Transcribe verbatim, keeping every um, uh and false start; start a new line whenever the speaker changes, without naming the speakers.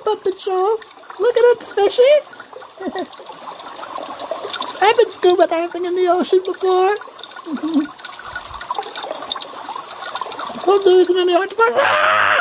puppet show. Look at the fishies. I've been scuba diving in the ocean before. Hope there isn't any octopus.